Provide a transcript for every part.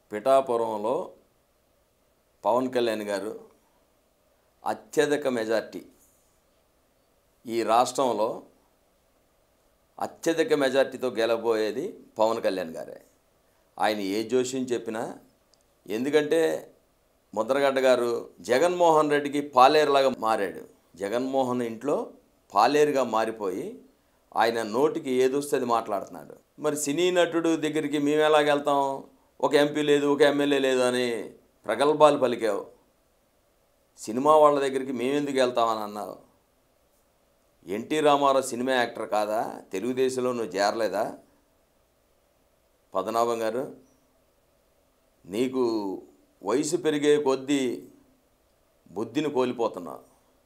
పిఠాపురంలో పవన్ కళ్యాణ్ గారు అత్యధిక మెజార్టీ, ఈ రాష్ట్రంలో అత్యధిక మెజార్టీతో గెలబోయేది పవన్ కళ్యాణ్ గారే. ఆయన ఏ జోష్యం చెప్పినా, ఎందుకంటే ముద్రగడ్డ గారు జగన్మోహన్ రెడ్డికి పాలేరులాగా మారాడు. జగన్మోహన్ ఇంట్లో పాలేరుగా మారిపోయి ఆయన నోటికి ఏదొస్తే అది మాట్లాడుతున్నాడు. మరి సినీ నటుడు దగ్గరికి మేము ఎలాగెళ్తాం, ఒక ఎంపీ లేదు, ఒక ఎమ్మెల్యే లేదు అని ప్రగల్భాలు పలికావు. సినిమా వాళ్ళ దగ్గరికి మేమెందుకు వెళ్తామని అన్నావు. ఎన్టీ రామారావు సినిమా యాక్టర్ కాదా? తెలుగుదేశంలో నువ్వు చేరలేదా? పద్మనాభం గారు, నీకు వయసు పెరిగే కొద్దీ బుద్ధిని కోల్పోతున్నావు.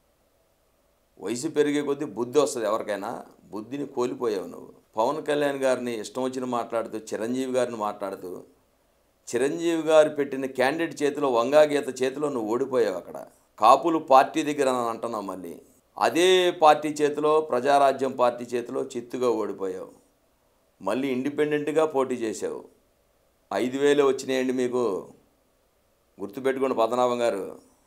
వయసు పెరిగే కొద్దీ బుద్ధి వస్తుంది ఎవరికైనా, బుద్ధిని కోల్పోయావు నువ్వు. పవన్ కళ్యాణ్ గారిని ఇష్టం వచ్చిన మాట్లాడుతూ, చిరంజీవి గారిని మాట్లాడుతూ, చిరంజీవి గారు పెట్టిన క్యాండిడేట్ చేతిలో, వంగాగీత చేతిలో నువ్వు ఓడిపోయావు. అక్కడ కాపులు పార్టీ దగ్గర అని అంటున్నావు. మళ్ళీ అదే పార్టీ చేతిలో, ప్రజారాజ్యం పార్టీ చేతిలో చిత్తుగా ఓడిపోయావు. మళ్ళీ ఇండిపెండెంట్గా పోటీ చేసావు. 5,000 వచ్చినాయండి మీకు, గుర్తుపెట్టుకోండి పద్మనాభం గారు.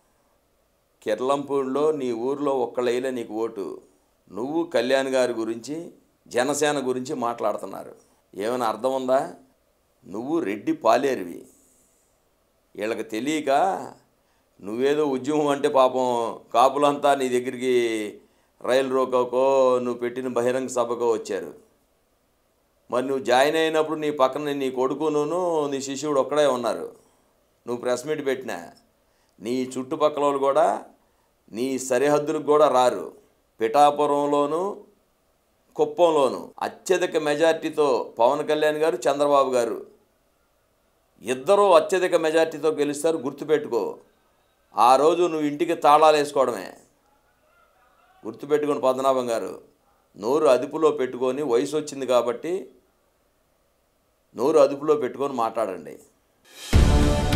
కిర్లంపూడిలో నీ ఊరిలో ఒక్కళ్ళైలే నీకు ఓటు. నువ్వు కళ్యాణ్ గారి గురించి, జనసేన గురించి మాట్లాడుతున్నారు. ఏమైనా అర్థం ఉందా? నువ్వు రెడ్డి పాలేరువి. వీళ్ళకి తెలియక నువ్వేదో ఉద్యమం అంటే పాపం కాపులంతా నీ దగ్గరికి రైలు రోకోకో, నువ్వు పెట్టిన బహిరంగ సభకో వచ్చారు. మరి నువ్వు జాయిన్ అయినప్పుడు నీ పక్కన నీ కొడుకును నీ శిష్యుడు ఒక్కడే ఉన్నారు. నువ్వు ప్రెస్ మీట్ పెట్టినా నీ చుట్టుపక్కల వాళ్ళు కూడా నీ సరిహద్దులకు కూడా రారు. పిఠాపురంలోను, కుప్పంలోను అత్యధిక మెజార్టీతో పవన్ కళ్యాణ్ గారు, చంద్రబాబు గారు ఇద్దరూ అత్యధిక మెజార్టీతో గెలుస్తారు. గుర్తుపెట్టుకో. ఆ రోజు నువ్వు ఇంటికి తాళాలు వేసుకోవడమే. గుర్తుపెట్టుకొని పద్మనాభం గారు, నోరు అదుపులో పెట్టుకొని, వయసు వచ్చింది కాబట్టి నోరు అదుపులో పెట్టుకొని మాట్లాడండి.